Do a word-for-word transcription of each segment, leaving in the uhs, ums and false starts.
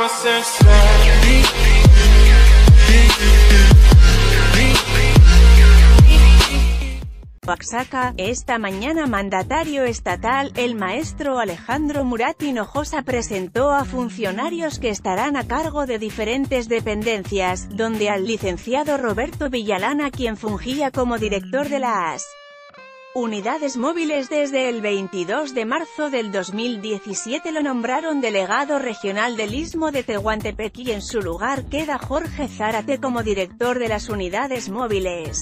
Oaxaca, esta mañana mandatario estatal, el maestro Alejandro Murat Hinojosa presentó a funcionarios que estarán a cargo de diferentes dependencias, donde al licenciado Roberto Villalana, quien fungía como director de las unidades móviles desde el veintidós de marzo del dos mil diecisiete, lo nombraron delegado regional del Istmo de Tehuantepec y en su lugar queda Jorge Zárate como director de las unidades móviles.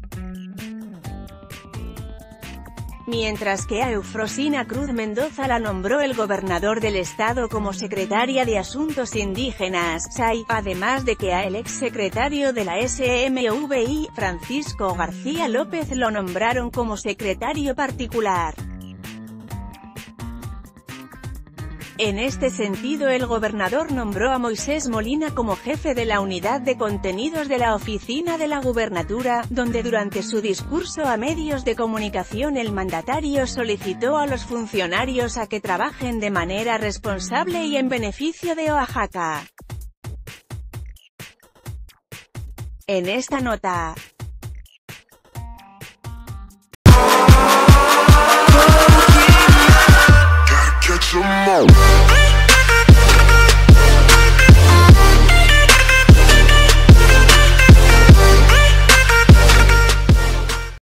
Mientras que a Eufrosina Cruz Mendoza la nombró el gobernador del estado como secretaria de Asuntos Indígenas, S A I, además de que a el exsecretario de la S M V I, Francisco García López, lo nombraron como secretario particular. En este sentido, el gobernador nombró a Moisés Molina como jefe de la unidad de contenidos de la oficina de la gubernatura, donde durante su discurso a medios de comunicación el mandatario solicitó a los funcionarios a que trabajen de manera responsable y en beneficio de Oaxaca. En esta nota, catch 'em all.